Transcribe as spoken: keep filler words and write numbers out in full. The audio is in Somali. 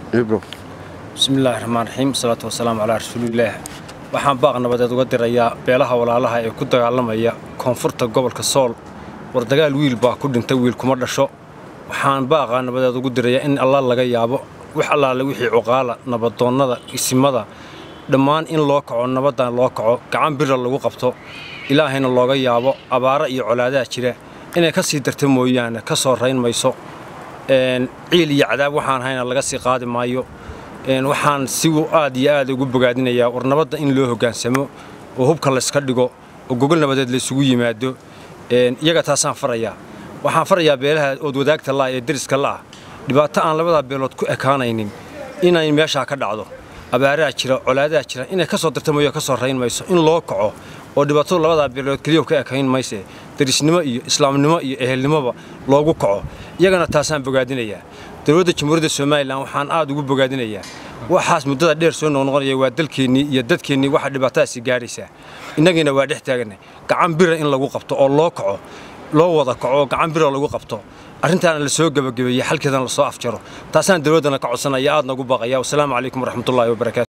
إبرو بسم الله الرحمن الرحيم الصلاة والسلام على رسول الله waxaan baaq nabadeed uga dirayaa beelaha walaalaha ee ku dagaalamaya koonfurta gobolka Sool war dagaal wiil baa ku dhintay wiil kuma dhasho waxaan baaq nabadeed ugu dirayaa in Allah laga yaabo wax Allah la wixii cuqaala nabadoonnada isimada dhammaan in loo kaco nabadan loo kaco gacan bir lagu qabto ilaahayna looga yaabo abaara iyo colaadaha jira inay ka sii darto mooyaan ka soo rayn mayso een ciil iyo cadaab waxaan hayna laga sii qaadi maayo een waxaan si aad iyo aad ugu bogaadinayaa war nabadda in loo hogaansamo oo hubka la iska dhigo oo gogol nabadeed la isugu yimaado een iyaga taasaan farayaa waxaan farayaa beelaha oo wadaagta la ee diriska la dhibaato aan labada beelood ku ekaanaynin inay meesha ka dhacdo abaaraha jira colaadaha jira inay ka soo darto mooyo ka soo rayn mayso in loo kaco oo dhibaato labada beelood kaliya ka ekayn mayse dirisnimo iyo islaamnimo iyo ehelnimoba loogu kaco iyagana taasaan bogaadinayaa dawladda jamhuuriyadda Soomaaliland waxaan aad ugu bogaadinayaa waxaas muddada dheer soo noqonaya waa dalkeenni iyo dadkeenni waxa dhibaatadaasi gaaraysa inagina waa dhex taaganay gacan bir in lagu qabto oo loo kaco loo wada kaco gacan bir lagu qabto arrintaana la soo gabagabeeyay halkeedan la soo afjaro taasaan dawladana ka codsanaya aad nagu baaqaya wassalaamu calaykum waraxmatullaahi wabarakaatuh